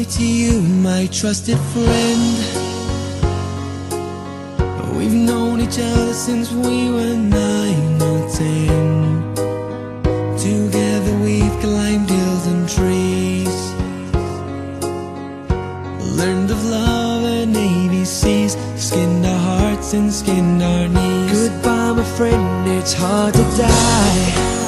say to you, my trusted friend, we've known each other since we were 9 or 10. Together we've climbed hills and trees, learned of love and ABCs, skinned our hearts and skinned our knees. Goodbye my friend, it's hard to die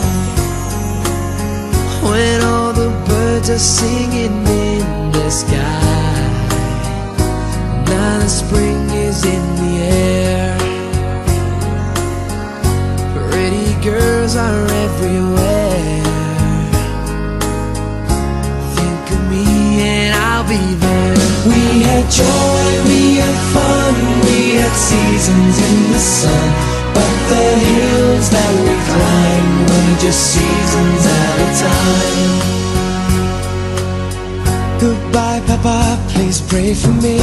when all the birds are singing in the sky. Now the spring is in the air, pretty girls are everywhere. Think of me and I'll be there. We had joy, we had fun, we had seasons in the sun, but the hills that we climbed were just seasons at a time. Goodbye Papa, please pray for me.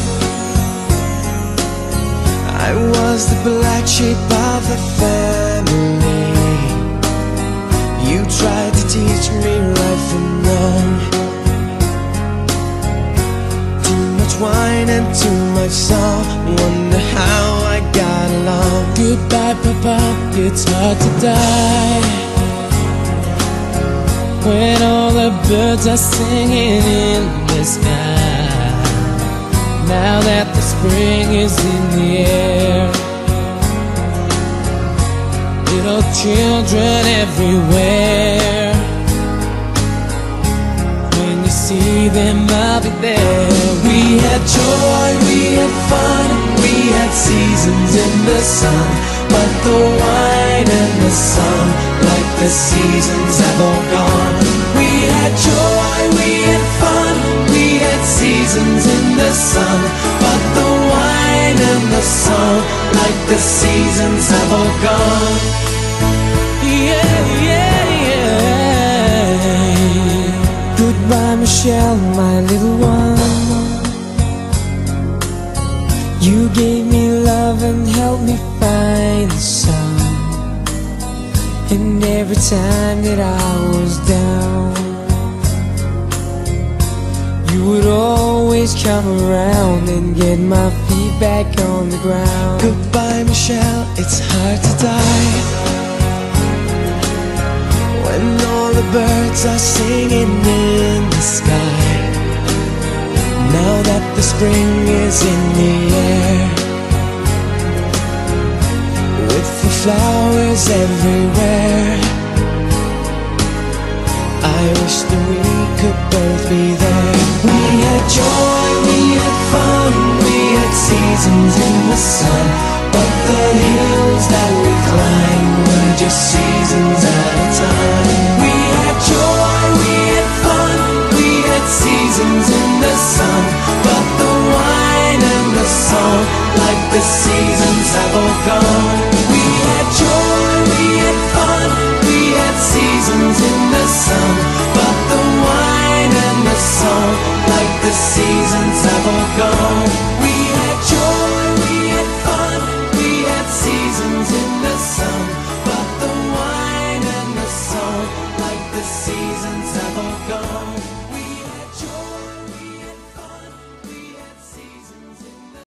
I was the black sheep of the family. You tried to teach me right from wrong. Too much wine and too much song, wonder how I got along. Goodbye Papa, it's hard to die when all the birds are singing in the sky. Now that the spring is in the air, little children everywhere. When you see them, I'll be there. We had joy, we had fun, we had seasons in the sun, but the wine and the sun, like the seasons have all gone. We had joy, we had fun, we had seasons in the sun, but the wine and the sun, like the seasons have all gone. Yeah, yeah, yeah. Goodbye Michelle, my little one. You gave me love and helped me find the sun. And every time that I was down, you would always come around and get my feet back on the ground. Goodbye Michelle, it's hard to die when all the birds are singing in the sky. Now that the spring is in the air, with the flowers everywhere, I wish that we could both be there. We had joy, we had fun, we had seasons in the sun, but the hills that we climbed were just seasons at a time. We had joy, we had fun, we had seasons in the sun, but the wine and the song, like the seasons have all gone.